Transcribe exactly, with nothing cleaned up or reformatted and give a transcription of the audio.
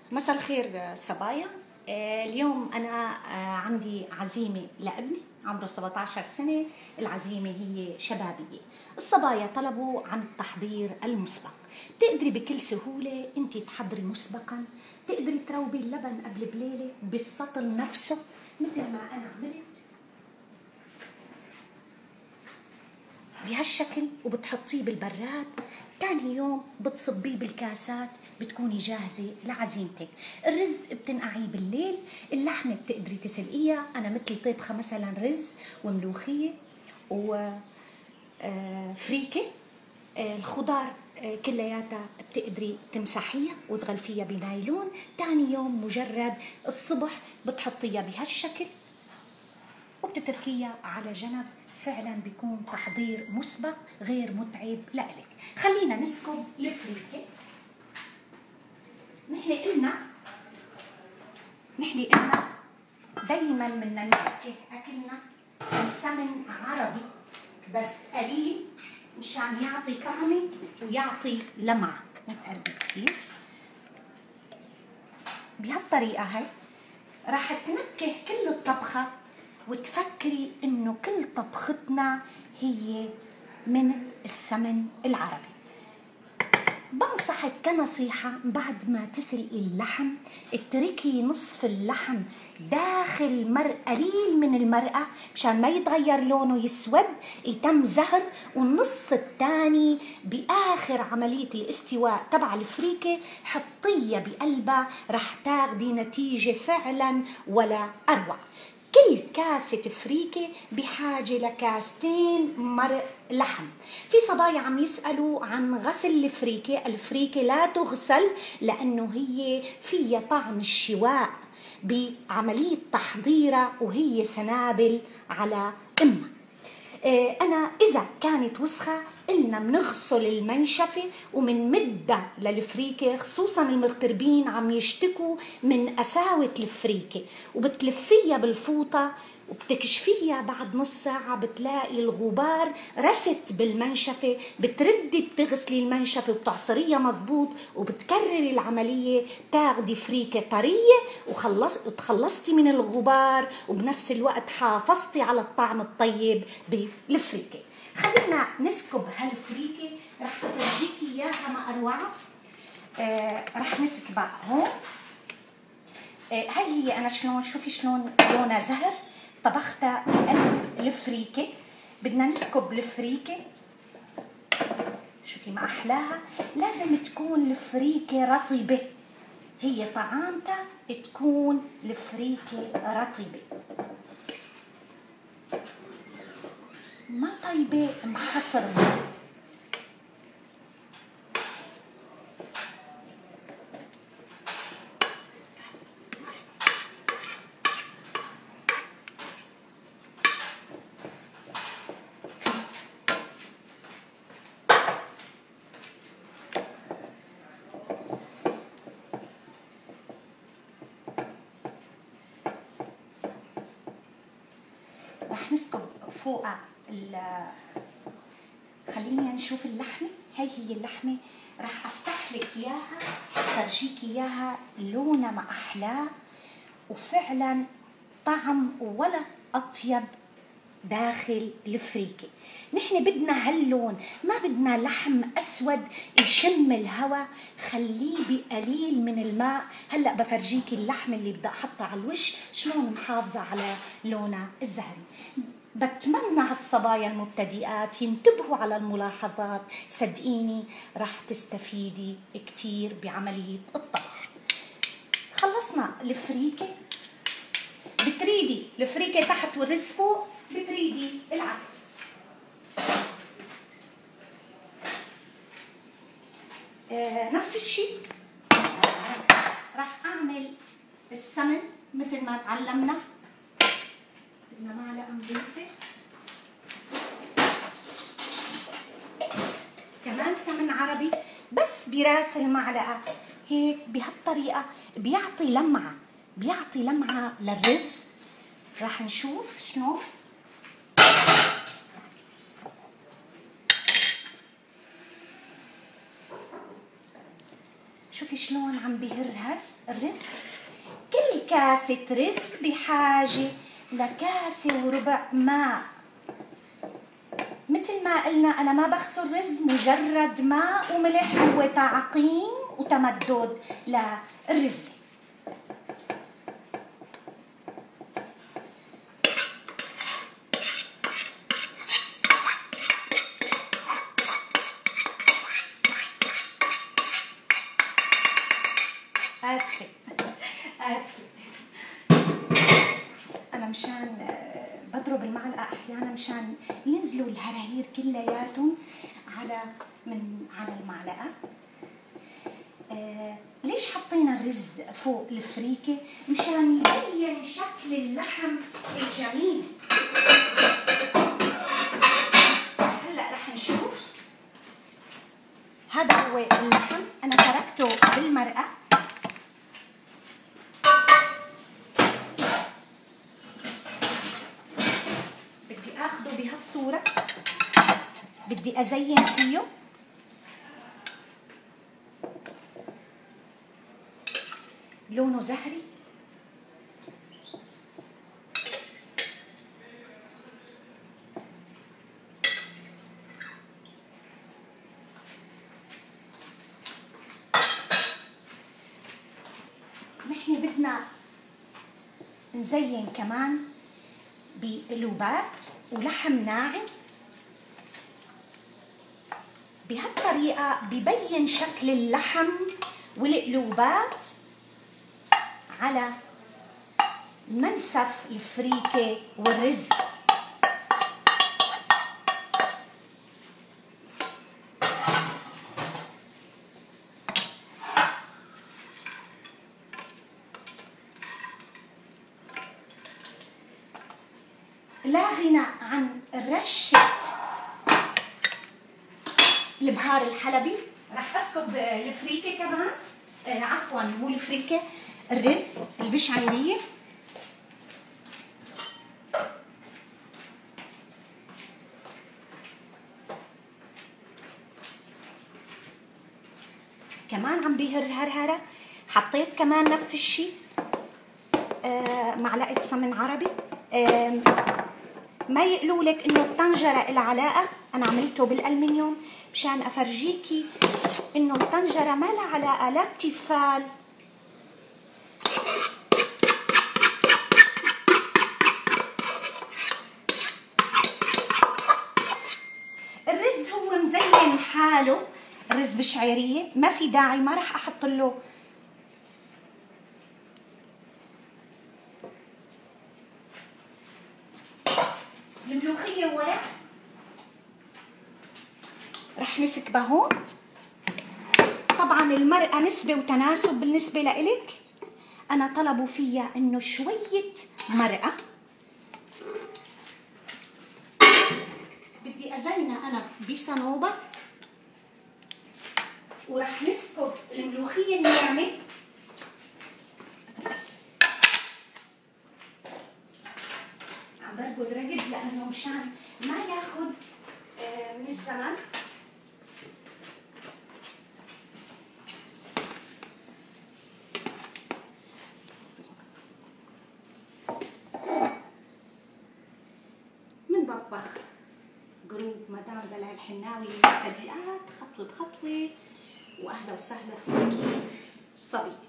مساء الخير صبايا. اليوم أنا عندي عزيمة لابني عمره سبعة عشر سنة. العزيمة هي شبابية. الصبايا طلبوا عن التحضير المسبق. تقدري بكل سهولة أنت تحضري مسبقا، تقدري تروبي اللبن قبل بليلة بالسطل نفسه مثل ما أنا عملت بهالشكل، وبتحطيه بالبراد. تاني يوم بتصبيه بالكاسات، بتكوني جاهزة لعزيمتك. الرز بتنقعيه بالليل، اللحمة بتقدري تسلقيها. أنا مثلي طيبخة مثلا رز وملوخية وفريكة. الخضار كلياتها بتقدري تمسحيها وتغلفيها بنايلون. تاني يوم مجرد الصبح بتحطيها بهالشكل وبتتركيها على جنب. فعلا بيكون تحضير مسبق غير متعب لإلك. خلينا نسكب الفريكة. نحن قلنا نحن قلنا دايما بدنا نحكي اكلنا بسمن عربي بس قليل مشان يعطي طعمه ويعطي لمعه، ما تقربي كثير. بهالطريقه هي راح تنكه كل الطبخه وتفكري انه كل طبختنا هي من السمن العربي. بنصحك كنصيحة بعد ما تسلقي اللحم اتركي نصف اللحم داخل مر قليل من المرقة مشان ما يتغير لونه يسود يتم زهر، والنص الثاني بآخر عملية الاستواء تبع الفريكة حطيها بقلبها، رح تاخدي نتيجة فعلا ولا أروع. كل كاسة فريكة بحاجة لكاستين مرق لحم. في صبايا عم يسألوا عن غسل الفريكة. الفريكة لا تغسل لأنه هي فيها طعم الشواء بعملية تحضيرها وهي سنابل على أمها. أنا إذا كانت وسخة إلنا بنغسل المنشفة ومن مدة للفريكة، خصوصا المغتربين عم يشتكوا من قساوة الفريكة، وبتلفيها بالفوطة وبتكشفيها بعد نص ساعة بتلاقي الغبار رست بالمنشفة. بتردي بتغسلي المنشفة وبتعصريها مزبوط وبتكرري العملية، تاخدي فريكة طرية وخلص وتخلصتي من الغبار وبنفس الوقت حافظتي على الطعم الطيب بالفريكة. خلينا نسكب هالفريكة، رح افرجيكي اياها ما اروعها. آه رح نسكبها هون. آه هاي هي انا شلون، شوفي شلون لونها زهر. طبختها بقلب الفريكة. بدنا نسكب الفريكة، شوفي ما احلاها. لازم تكون الفريكة رطبة، هي طعامتها تكون الفريكة رطبة، ما طيبة محصرة. رح نسكب فوقها. خلينا نشوف اللحمة. هاي هي اللحمة، رح افتح لك اياها فرجيك اياها. لونها ما احلاه، وفعلا طعم ولا اطيب داخل الفريكة. نحن بدنا هاللون، ما بدنا لحم اسود يشم الهواء. خليه بقليل من الماء. هلا بفرجيكي اللحمة اللي بدي احطها على الوش شلون محافظة على لونها الزهري. بتمنى هالصبايا المبتدئات ينتبهوا على الملاحظات، صدقيني رح تستفيدي كتير بعملية الطبخ. خلصنا الفريكة. بتريدي الفريكة تحت والرز فوق، بتريدي العكس. آه نفس الشيء رح اعمل السمن مثل ما تعلمنا. بدنا معلقة نظيفة كمان سمن عربي بس براس المعلقة. هيك بهالطريقة بيعطي لمعة، بيعطي لمعة للرز. راح نشوف شلون. شوف شوفي شلون عم بيهرهر الرز. كل كاسة رز بحاجة لكاسة وربع ماء. مثل ما قلنا أنا ما بغسل رز، مجرد ماء وملح هو تعقيم وتمدد للرز. آسفة آسفة أنا مشان بضرب المعلقة أحيانا مشان ينزلوا الهراهير كلياتهم على من على المعلقة. آه ليش حطينا الرز فوق الفريكة؟ مشان يبين شكل اللحم الجميل. هلا رح نشوف. هذا هو اللحم، أنا تركته بالمرقة. بدي اخده بهالصورة، بدي ازين فيه. لونه زهري. نحن بدنا نزين كمان بقلوبات ولحم ناعم. بهالطريقة ببين شكل اللحم والقلوبات على منسف الفريكة والرز. لا غنى عن رشة البهار الحلبي. رح اسكب الفريكة كمان، آه عفوا مو الفريكة، الرز البشعيرية. كمان عم بيهر هرهرة. حطيت كمان نفس الشيء، آه معلقة سمن عربي. آه ما يقولوا لك انه الطنجره لها علاقه، انا عملته بالالمنيوم مشان افرجيكي انه الطنجره ما لها علاقه لا بتيفال الرز هو مزين حاله. الرز بشعيريه ما في داعي، ما راح احط له الملوخية ورق. رح نسكبها هون. طبعا المرقة نسبة وتناسب بالنسبة لإلك. أنا طلبوا فيها إنه شوية مرقة. بدي أزينها أنا بصنوبر، ورح نسكب الملوخية الناعمة. برقد رقد لانه مشان ما ياخذ من الزمن. من بطبخ جروب مدام دلال الحناوي للمبتدئات خطوه بخطوه، واهلا وسهلا فيكي صبي.